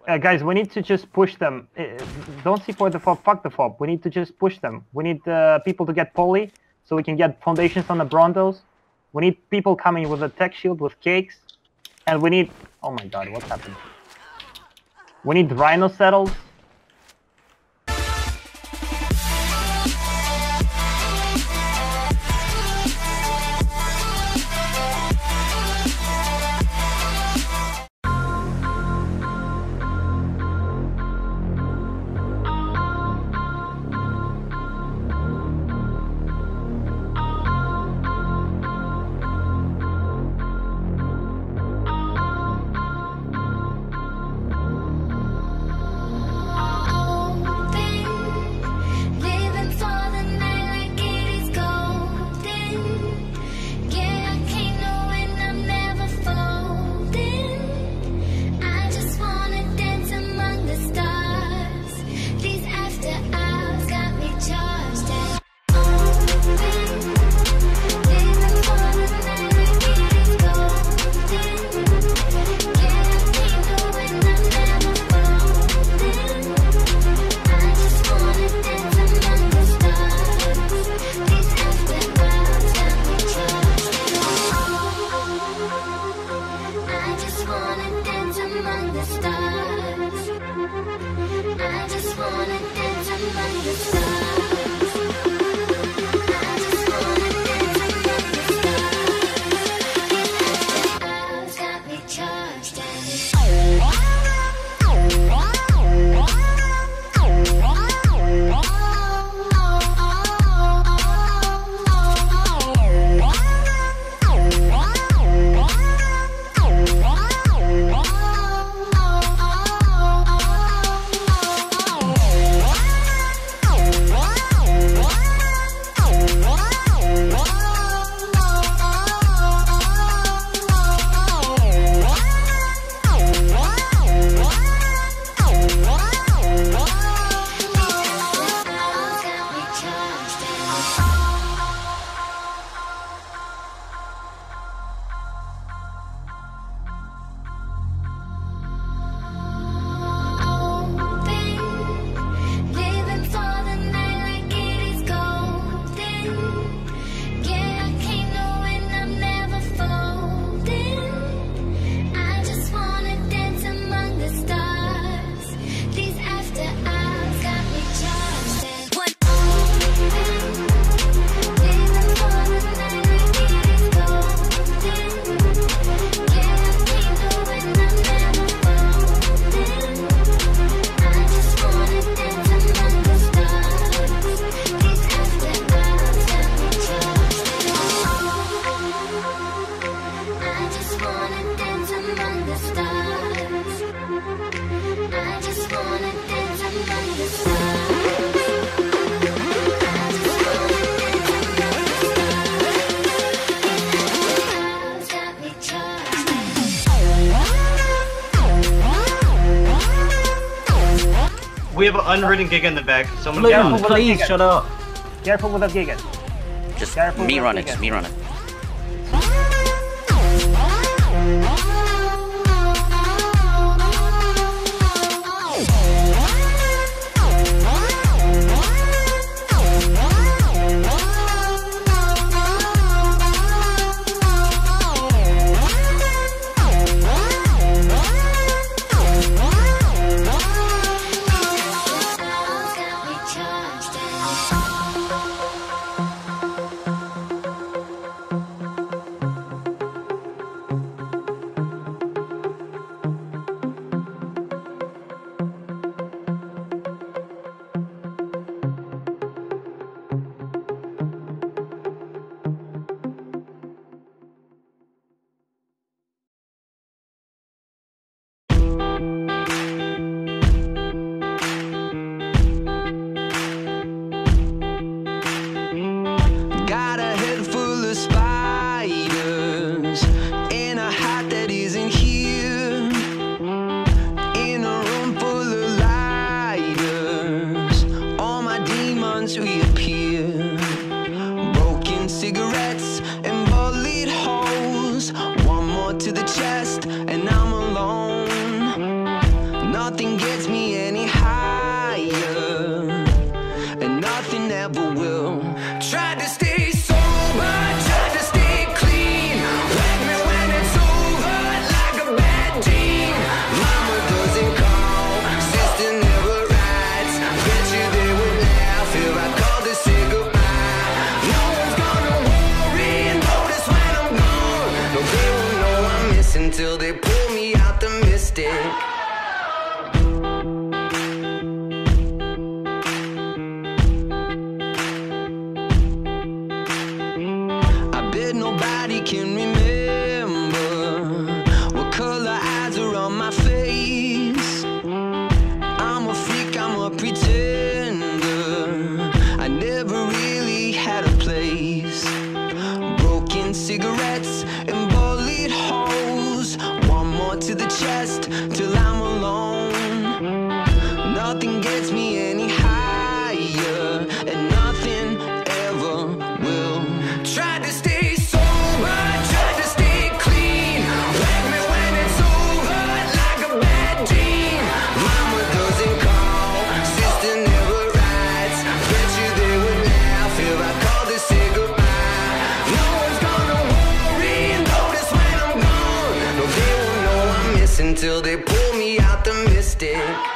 Guys, we need to just push them. Don't support the fob. Fuck the fob. We need to just push them. We need people to get poly so we can get foundations on the Brontos. We need people coming with a tech shield with cakes. And we need... Oh my god, what happened? We need rhino saddles. We have an unwritten Giga in the back. Someone please shut up. Careful with the Giga. Just Careful me with running, Giga. just me running. Got a head full of spiders in a hat that isn't here, in a room full of lighters, all my demons reappear. Broken cigarettes and bullet holes, one more to the chest and I'm alone. Nothing missing till they pull me out the mystic. I bet nobody can remember what color eyes are on my face. I'm a freak, I'm a pretender. I never really had a place. Broken cigarettes and bullet holes. One more to the chest till I'm alone. Nothing gets me any higher, and nothing ever will. Tried to stay sober, tried to stay clean. Whack me when it's over, like a bad dream. Mama doesn't call, sister never writes. Bet you they would laugh if I called to say goodbye. No one's gonna worry, notice when I'm gone. No, they won't know I'm missing till they pull me out the mystic.